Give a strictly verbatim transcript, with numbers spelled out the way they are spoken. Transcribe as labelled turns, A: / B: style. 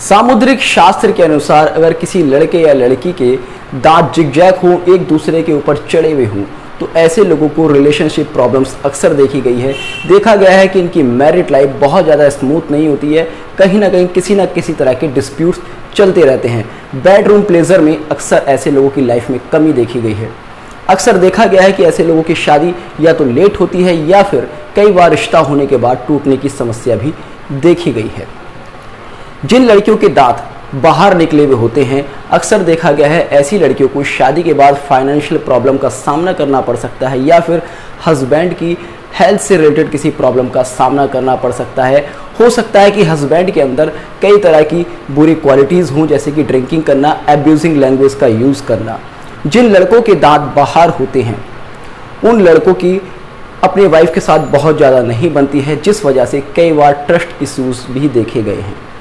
A: सामुद्रिक शास्त्र के अनुसार अगर किसी लड़के या लड़की के दांत जिगजैग हों, एक दूसरे के ऊपर चढ़े हुए हों, तो ऐसे लोगों को रिलेशनशिप प्रॉब्लम्स अक्सर देखी गई है। देखा गया है कि इनकी मैरिड लाइफ बहुत ज़्यादा स्मूथ नहीं होती है, कहीं ना कहीं किसी ना किसी तरह के डिस्प्यूट्स चलते रहते हैं। बेडरूम प्लेजर में अक्सर ऐसे लोगों की लाइफ में कमी देखी गई है। अक्सर देखा गया है कि ऐसे लोगों की शादी या तो लेट होती है या फिर कई बार रिश्ता होने के बाद टूटने की समस्या भी देखी गई है। जिन लड़कियों के दांत बाहर निकले हुए होते हैं, अक्सर देखा गया है ऐसी लड़कियों को शादी के बाद फाइनेंशियल प्रॉब्लम का सामना करना पड़ सकता है या फिर हस्बैंड की हेल्थ से रिलेटेड किसी प्रॉब्लम का सामना करना पड़ सकता है। हो सकता है कि हस्बैंड के अंदर कई तरह की बुरी क्वालिटीज़ हों, जैसे कि ड्रिंकिंग करना, एब्यूजिंग लैंग्वेज का यूज़ करना। जिन लड़कों के दांत बाहर होते हैं उन लड़कों की अपनी वाइफ के साथ बहुत ज़्यादा नहीं बनती है, जिस वजह से कई बार ट्रस्ट इश्यूज भी देखे गए हैं।